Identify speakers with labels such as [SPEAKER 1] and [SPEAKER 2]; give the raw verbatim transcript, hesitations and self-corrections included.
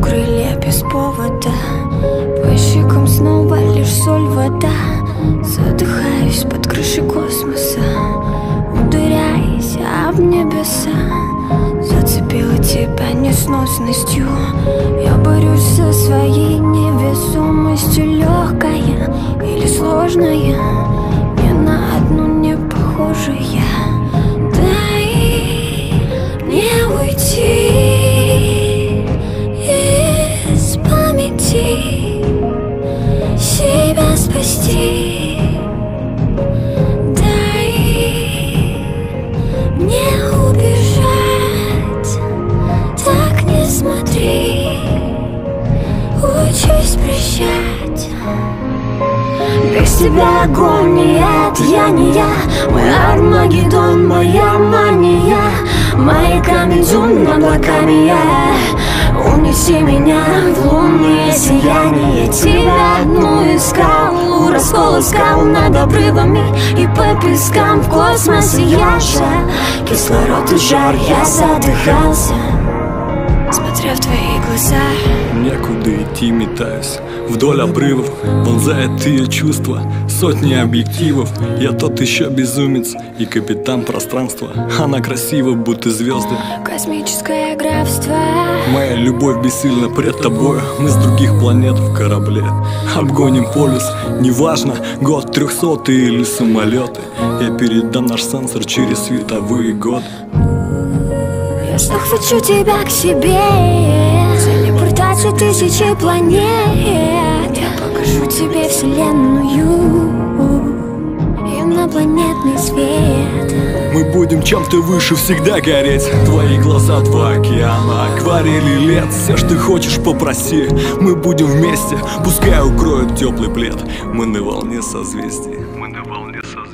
[SPEAKER 1] крылья без повода. По щекам снова лишь соль, вода. Задыхаюсь под крышей космоса, ударяясь об небеса. Зацепила тебя несносностью. Я борюсь со своей невесомостью. Легкая или сложная, ни на одну не похожая. Дай мне уйти из памяти, себя спасти. Дай мне убежать, так не смотри, учись прощать. Без тебя агония, это я не я. Мой Армагеддон, моя мания. Маяками дюн, облаками я. Унеси меня в лунные сияния. Тебя одну искал, у раскола скал над обрывами и по пескам в космосе. Я же кислород и жар, я задыхался, смотря в твои глаза.
[SPEAKER 2] Некуда идти, метаюсь вдоль обрывов, вонзает ее чувства сотни объективов. Я тот еще безумец и капитан пространства. Она красива, будто звезды.
[SPEAKER 1] Космическое графство.
[SPEAKER 2] Моя любовь бессильна пред тобою. Мы с других планет в корабле обгоним полюс. Неважно, год трехсотый или самолеты. Я передам наш сенсор через световые годы.
[SPEAKER 1] Я захвачу тебя к себе. Телепортация тысячи планет. Я покажу тебе вселенную, инопланетный свет.
[SPEAKER 2] Мы будем чем-то выше всегда гореть. Твои глаза, два океана, акварели лет. Все, что ты хочешь, попроси. Мы будем вместе, пускай укроет теплый плед. Мы на волне созвездий. Мы на волне созвездий.